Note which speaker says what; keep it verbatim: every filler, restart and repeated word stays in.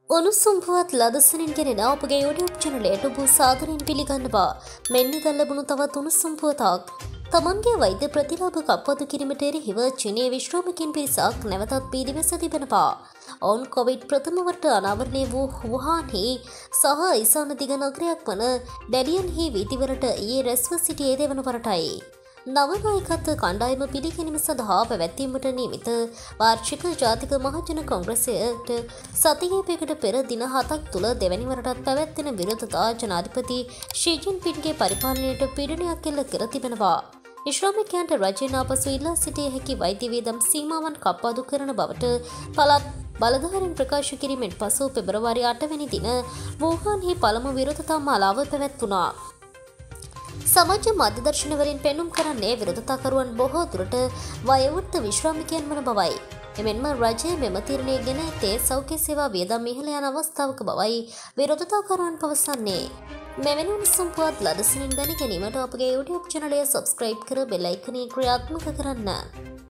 Speaker 1: උණුසුම් පුවත් ලදසනින් ගෙනෙන අපගේ YouTube චැනලයට ඔබ සාදරයෙන් පිළිගන්නවා. මෙන්න දැන් ලැබුණු තවත් උණුසුම් පුවතක්. තමන්ගේ වෛද්‍ය ප්‍රතිලාභ කප්පතු කිරීමට එරෙහිව චීනයේ විශ්‍රාමිකයින් පිරිසක් නැවතත් පිළිවෙස තිබෙනවා. ඔවුන් කොවිඩ් ප්‍රථම වරට අනාවරණය වූ වුහාන්හි සහ ඊසාන දිග නගරයක් වන ඩැලියන්හි වීදිවලට ඊයේ රැස්ව සිටියේ දෙවන වරටයි. නවනායකත්ව කණ්ඩායම පිළිගැනීම සඳහා පැවැත්වීමට නියමිත වාර්ෂික ජාතික මහජන කොංග්‍රසයට සතියකට පෙර දින හතක් තුළ දෙවැනි වරටත් පැවැත්වෙන විරෝධතා ජනාධිපති ෂී ජින්පින්ගේ පරිපාලනයට පීඩනයක් එල්ල කර තිබෙනවා. විශ්‍රාමිකයන්ට රජයෙන් ආපසු ඉල්ලා සිටිය හැකි වෛද්‍ය වියදම් සීමාවන් කප්පාදු කරන බවට පළාත් බලධාරීන් ප්‍රකාශ කිරීමෙන් පසු පෙබරවාරි අටවැනි දින වුහාන්හි පළමු විරෝධතා මාලාව පැවැත්වුණා. සමාජ මාධ්‍යදර්ශනවලින් පෙන්눔 කරන්නේ විරෝධතාකරුවන් බොහෝ දුරට වයෝවෘද්ධ විශ්‍රාමිකයන් වන බවයි. එමෙන්ම රජය මෙම තීරණය ගෙන ඇත්තේ සෞඛ්‍ය සේවා වියදම් ඉහළ යන අවස්ථාවක බවයි විරෝධතාකරුවන් පවසන්නේ. මෙවැනි උණුසුම් පුවත් ලදසනින් දැන ගැනීමට අපගේ YouTube චැනලය සබ්ස්ක්‍රයිබ් කර බෙල් අයිකනය ක්‍රියාත්මක කරන්න.